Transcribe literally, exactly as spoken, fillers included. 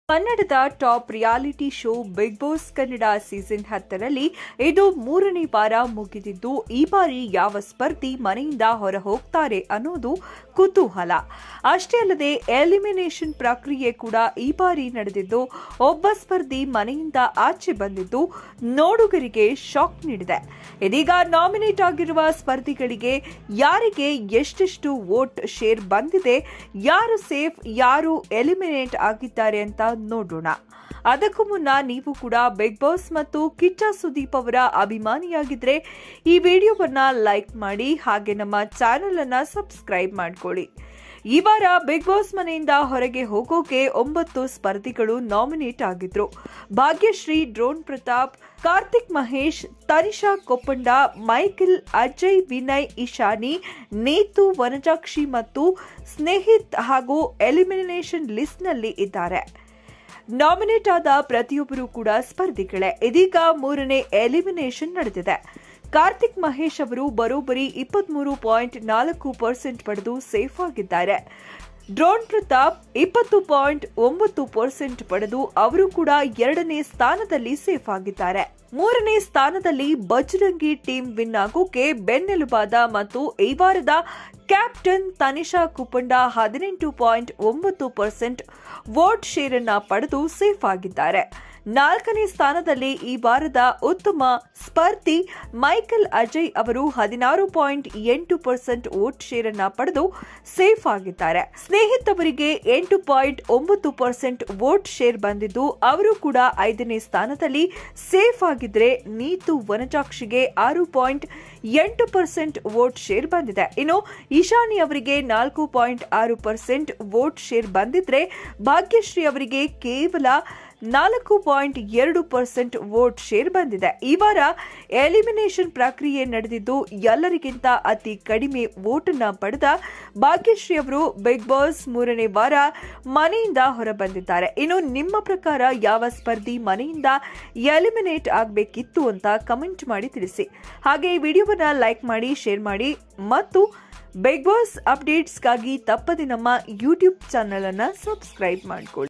ಕನ್ನಡದ top reality show Big Boss Kannada season ಹತ್ತರಲ್ಲಿ ಇದು ಮೂರನೇ ವಾರ ಮುಗಿದಿದ್ದು ಈ ಬಾರಿ ಯಾವ ಸ್ಪರ್ಧಿ ಮನೆಯಿಂದ ಹೊರ ಹೋಗ್ತಾರೆ ಅನ್ನೋದು ಕುತೂಹಲ. ಅಷ್ಟೇ ಅಲ್ಲದೆ ಎಲಿಮಿನೇಷನ್ ಪ್ರಕ್ರಿಯೆ ಕೂಡ ಈ ಬಾರಿ ನಡೆದಿದ್ದು ಒಬ್ಬ ಸ್ಪರ್ಧಿ ಮನೆಯಿಂದ ಆಚೆ ಬಂದಿದ್ದು ನೋಡುಗರಿಗೆ ಶಾಕ್ ನೀಡಿದೆ. ಇದೀಗ ನಾಮಿನೇಟ್ ಆಗಿರುವ ಸ್ಪರ್ಧಿಗಳಿಗೆ ಯಾರಿಗೆ ಎಷ್ಟೆಷ್ಟು ವೋಟ್ ಶೇರ್ ಬಂದಿದೆ, ಯಾರು ಸೇಫ್ ಯಾರು ಎಲಿಮಿನೇಟ್ ಆಗಿದ್ದಾರೆ ಅಂತ ನೋಡೋಣ. ಅದಕ್ಕೂ ಮುನ್ನ ನೀವು ಕೂಡ ಬಿಗ್ ಬಾಸ್ ಮತ್ತು ಕಿಚ್ಚ ಸುದೀಪ್ ಅವರ ಅಭಿಮಾನಿಯಾಗಿದ್ರೆ ಈ ವಿಡಿಯೋವನ್ನ ಲೈಕ್ ಮಾಡಿ, ಹಾಗೆ ನಮ್ಮ ಚಾನೆಲ್ ಅನ್ನ ಸಬ್ಸ್ಕ್ರೈಬ್ ಮಾಡ್ಕೊಳ್ಳಿ. ಈ ವಾರ ಬಿಗ್ ಬಾಸ್ ಮನೆಯಿಂದ ಹೊರಗೆ ಹೋಗೋಕೆ ಒಂಬತ್ತು ಸ್ಪರ್ಧಿಗಳು ನಾಮಿನೇಟ್ ಆಗಿದ್ರು. ಭಾಗ್ಯಶ್ರೀ, ಡ್ರೋನ್ ಪ್ರತಾಪ್, ಕಾರ್ತಿಕ್ ಮಹೇಶ್, ತನಿಷಾ ಕೊಪ್ಪಂಡ, ಮೈಕೆಲ್, ಅಜಯ್, ವಿನಯ್, ಇಶಾನಿ, ನೇತು, ವನಜಾಕ್ಷಿ ಮತ್ತು ಸ್ನೇಹಿತ್ ಹಾಗೂ ಎಲಿಮಿನೇಷನ್ ಲಿಸ್ಟ್ ನಲ್ಲಿ ಇದ್ದಾರೆ. ನಾಮಿನೇಟ್ ಆದ ಪ್ರತಿಯೊಬ್ಬರು ಕೂಡ ಸ್ಪರ್ಧಿಗಳೇ. ಇದೀಗ ಮೂರನೇ ಎಲಿಮಿನೇಷನ್ ನಡೆದಿದೆ. ಕಾರ್ತಿಕ್ ಮಹೇಶ್ ಅವರು ಬರೋಬ್ಬರಿ ಇಪ್ಪತ್ಮೂರು ಪಾಯಿಂಟ್ ನಾಲ್ಕು ಪರ್ಸೆಂಟ್ ಪಡೆದು ಸೇಫ್ ಆಗಿದ್ದಾರೆ. ಡ್ರೋನ್ ಪ್ರತಾಪ್ ಇಪ್ಪತ್ತು ಪಾಯಿಂಟ್ ಒಂಬತ್ತು ಪರ್ಸೆಂಟ್ ಪಡೆದು ಅವರು ಕೂಡ ಎರಡನೇ ಸ್ಥಾನದಲ್ಲಿ ಸೇಫ್ ಆಗಿದ್ದಾರೆ. ಮೂರನೇ ಸ್ಥಾನದಲ್ಲಿ ಬಜರಂಗಿ ಟೀಮ್ ವಿನ್ ಆಗೋಕೆ ಬೆನ್ನೆಲುಬಾದ ಮತ್ತು ಈ ವಾರದ ಕ್ಯಾಪ್ಟನ್ ತನಿಷಾ ಕುಪ್ಪಂಡ ಹದಿನೆಂಟು ಪಾಯಿಂಟ್ ಒಂಬತ್ತು ಪರ್ಸೆಂಟ್ ವೋಟ್ ಶೇರ್ ಅನ್ನ ಪಡೆದು ಸೇಫ್ ಆಗಿದ್ದಾರೆ. ನಾಲ್ಕನೇ ಸ್ಥಾನದಲ್ಲಿ ಈ ವಾರದ ಉತ್ತಮ ಸ್ಪರ್ಧಿ ಮೈಕೆಲ್ ಅಜಯ್ ಅವರು ಹದಿನಾರು ಪಾಯಿಂಟ್ ಎಂಟು ಪರ್ಸೆಂಟ್ ವೋಟ್ ಶೇರ್ ಅನ್ನ ಪಡೆದು ಸೇಫ್ ಆಗಿದ್ದಾರೆ. ಸ್ನೇಹಿತ್ ಅವರಿಗೆ ಎಂಟು ಪಾಯಿಂಟ್ ಒಂಬತ್ತು ಪರ್ಸೆಂಟ್ ವೋಟ್ ಶೇರ್ ಬಂದಿದ್ದು ಅವರು ಕೂಡ ಐದನೇ ಸ್ಥಾನದಲ್ಲಿ ಸೇಫ್ ಆಗಿದ್ರೆ, ನೀತು ವನಜಾಕ್ಷಿಗೆ ಆರು ಪಾಯಿಂಟ್ ಎಂಟು ಪರ್ಸೆಂಟ್ ವೋಟ್ ಶೇರ್ ಬಂದಿದೆ. ಇನ್ನು ಇಶಾನಿ ಅವರಿಗೆ ನಾಲ್ಕು ಪಾಯಿಂಟ್ ಆರು ಪರ್ಸೆಂಟ್ ವೋಟ್ ಶೇರ್ ಬಂದಿದ್ರೆ, ಭಾಗ್ಯಶ್ರೀ ಅವರಿಗೆ ಕೇವಲ ನಾಲ್ಕು ಪಾಯಿಂಟ್ ಎರಡು ಪರ್ಸೆಂಟ್ ವೋಟ್ ಶೇರ್ ಬಂದಿದೆ. ಈ ವಾರ ಎಲಿಮಿನೇಷನ್ ಪ್ರಕ್ರಿಯೆ ನಡೆದಿದ್ದು ಎಲ್ಲರಿಗಿಂತ ಅತಿ ಕಡಿಮೆ ವೋಟ್ ಅನ್ನ ಪಡೆದ ಭಾಗ್ಯಶ್ರೀ ಅವರು ಬಿಗ್ ಬಾಸ್ ಮೂರನೇ ವಾರ ಮನೆಯಿಂದ ಹೊರಬಂದಿದ್ದಾರೆ. ಇನ್ನು ನಿಮ್ಮ ಪ್ರಕಾರ ಯಾವ ಸ್ಪರ್ಧಿ ಮನೆಯಿಂದ ಎಲಿಮಿನೇಟ್ ಆಗಬೇಕಿತ್ತು ಅಂತ ಕಮೆಂಟ್ ಮಾಡಿ ತಿಳಿಸಿ. ಹಾಗೆ ಈ ವಿಡಿಯೋವನ್ನ ಲೈಕ್ ಮಾಡಿ, ಶೇರ್ ಮಾಡಿ ಮತ್ತು ಬಿಗ್ ಬಾಸ್ ಅಪ್ಡೇಟ್ಸ್ಗಾಗಿ ತಪ್ಪದೆ ನಮ್ಮ ಯೂಟ್ಯೂಬ್ ಚಾನೆಲ್ ಅನ್ನ ಸಬ್ಸ್ಕ್ರೈಬ್ ಮಾಡಿಕೊಳ್ಳಿ.